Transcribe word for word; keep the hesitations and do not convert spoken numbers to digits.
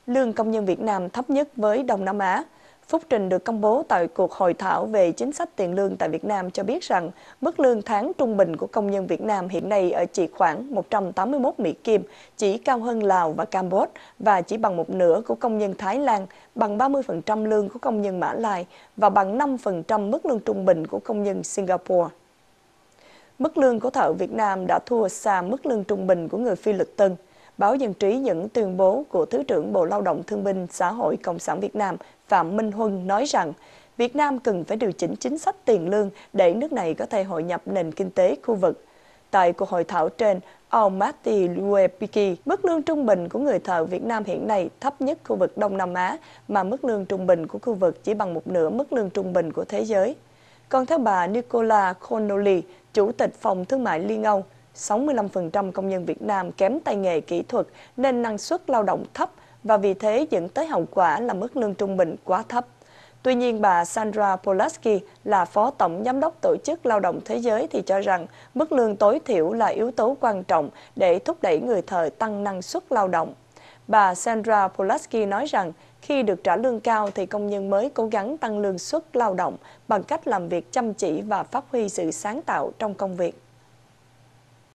lương công nhân Việt Nam thấp nhất với Đông Nam Á. Phúc trình được công bố tại cuộc hội thảo về chính sách tiền lương tại Việt Nam cho biết rằng mức lương tháng trung bình của công nhân Việt Nam hiện nay ở chỉ khoảng một trăm tám mươi mốt Mỹ Kim, chỉ cao hơn Lào và Campuchia và chỉ bằng một nửa của công nhân Thái Lan, bằng ba mươi phần trăm lương của công nhân Mã Lai và bằng năm phần trăm mức lương trung bình của công nhân Singapore. Mức lương của thợ Việt Nam đã thua xa mức lương trung bình của người Phi Luật Tân. Báo Dân trí dẫn tuyên bố của Thứ trưởng Bộ Lao động Thương binh Xã hội Cộng sản Việt Nam Phạm Minh Huân nói rằng Việt Nam cần phải điều chỉnh chính sách tiền lương để nước này có thể hội nhập nền kinh tế khu vực. Tại cuộc hội thảo trên, ông Matti Luepiki, mức lương trung bình của người thợ Việt Nam hiện nay thấp nhất khu vực Đông Nam Á, mà mức lương trung bình của khu vực chỉ bằng một nửa mức lương trung bình của thế giới. Còn theo bà Nicola Connolly, Chủ tịch Phòng Thương mại Liên Âu, sáu mươi lăm phần trăm công nhân Việt Nam kém tay nghề kỹ thuật nên năng suất lao động thấp và vì thế dẫn tới hậu quả là mức lương trung bình quá thấp. Tuy nhiên, bà Sandra Polaski là Phó Tổng Giám đốc Tổ chức Lao động Thế giới thì cho rằng mức lương tối thiểu là yếu tố quan trọng để thúc đẩy người thợ tăng năng suất lao động. Bà Sandra Polaski nói rằng khi được trả lương cao thì công nhân mới cố gắng tăng lương suất lao động bằng cách làm việc chăm chỉ và phát huy sự sáng tạo trong công việc.